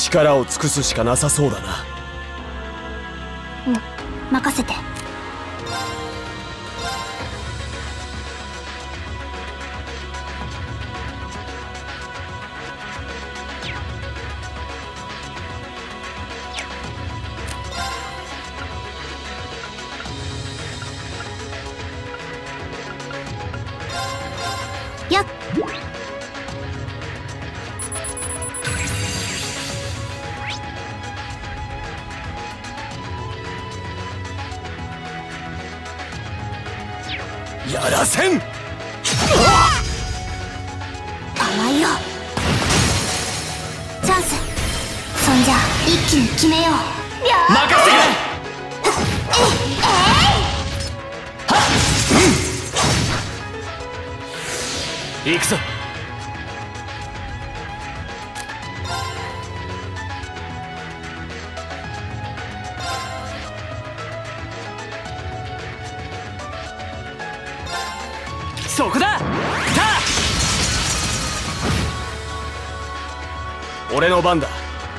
力を尽くすしかなさそうだな。 うん、任せて。やっやらせん。 甘いよ。チャンス。そんじゃ一気に決めよう。 任せてくれ。行くぞ。そこだ。俺の番だ。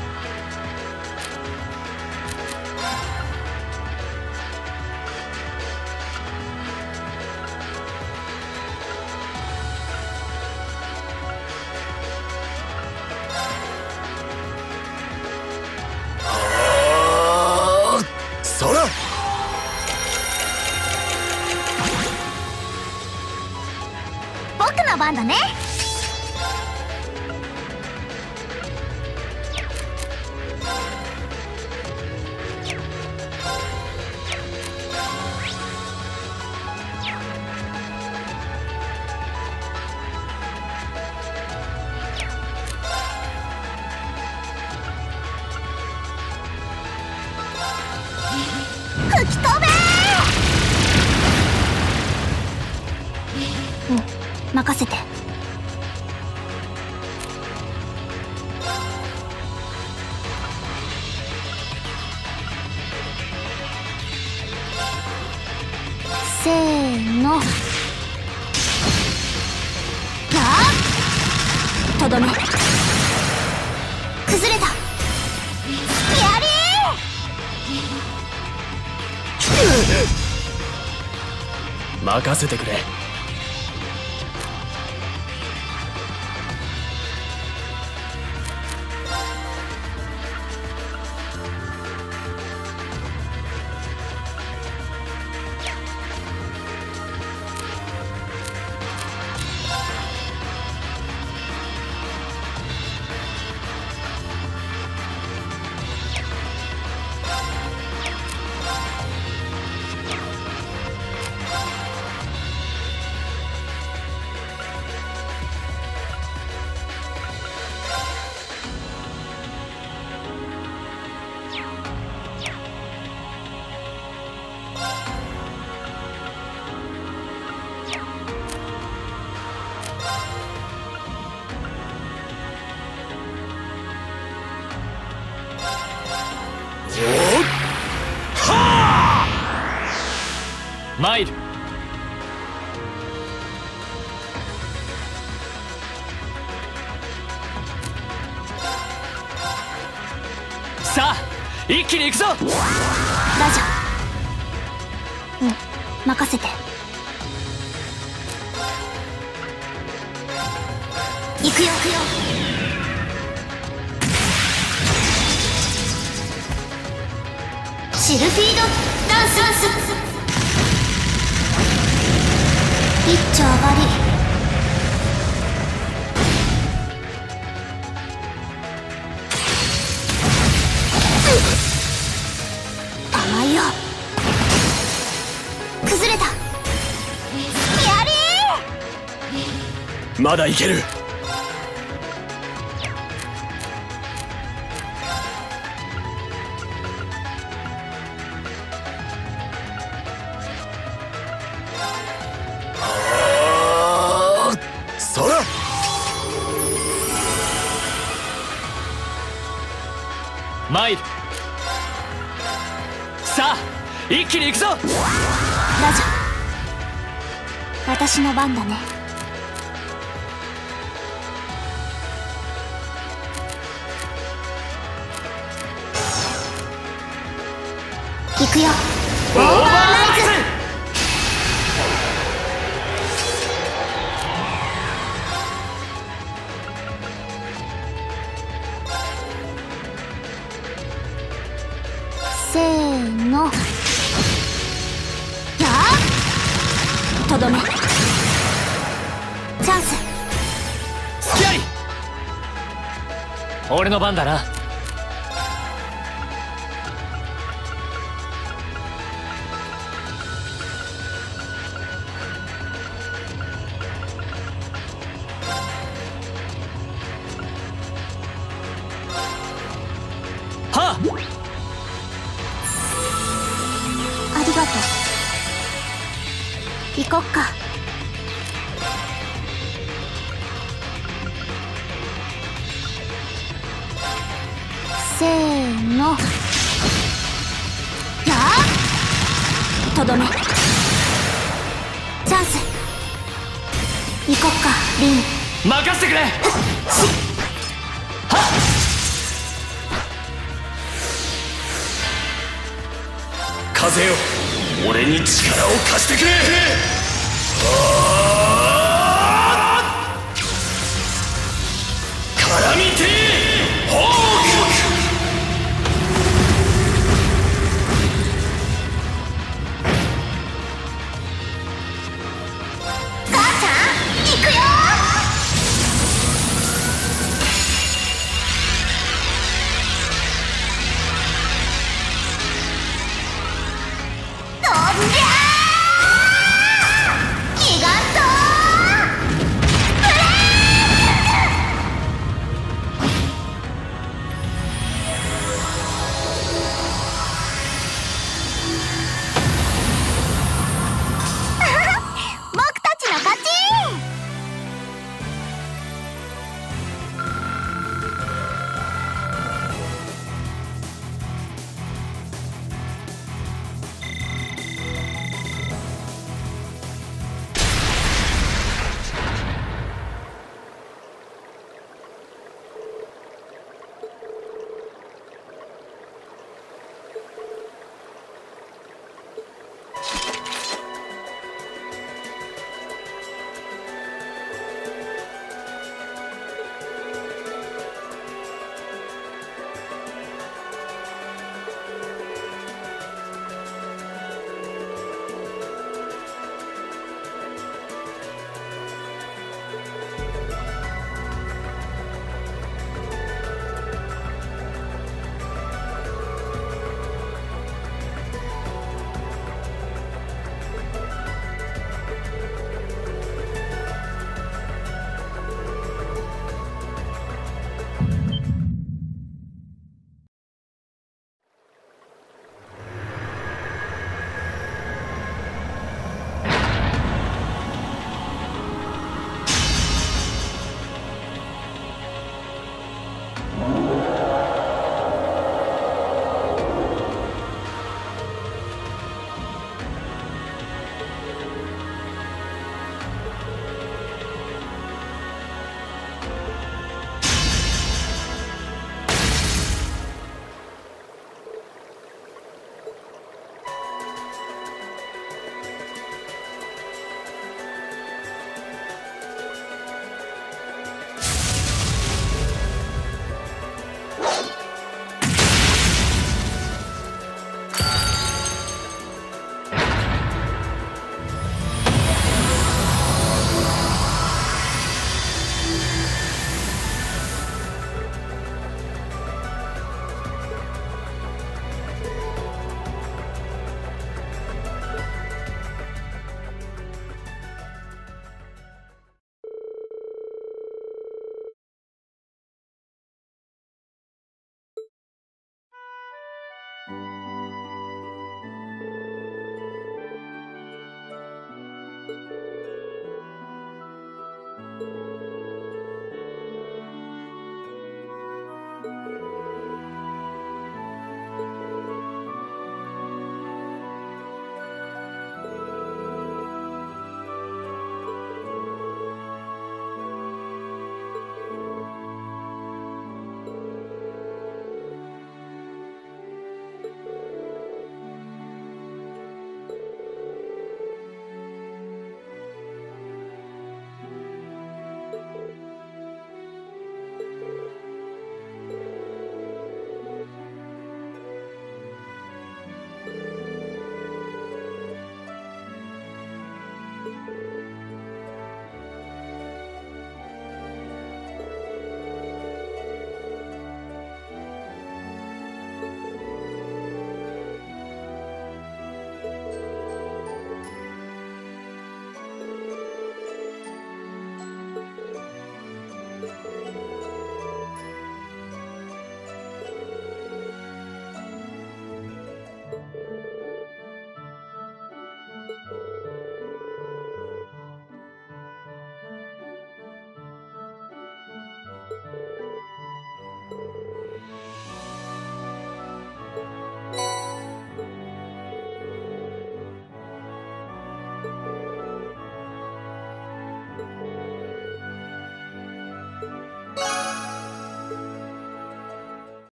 そら。 僕の番だね。吹き飛べー。うん、任せて。せーの。とどめ。崩れた。やりー。任せてくれ。参る。さあ一気に行くぞ。 ラジャ。うん、任せて。行くよ。シルフィードダンス。一丁上がり。甘いよ。崩れた。やりー。 まだいける。そら。参る。さあ一気に行くぞ。 ラジャ。私の番だね。 行くよ。 オーバーライせーの。やあとどめ。チャンス。 ズスキャリ。俺の番だな。はっ。 ありがとう。行こっか。せーの。やあとどめ。チャンス。行こっかリン。 任せてくれ。はっ。 風よ、俺に力を貸してくれ。カラミティホー母ちゃん行くよ。とんじゃーギガントブレ僕たちの勝ち。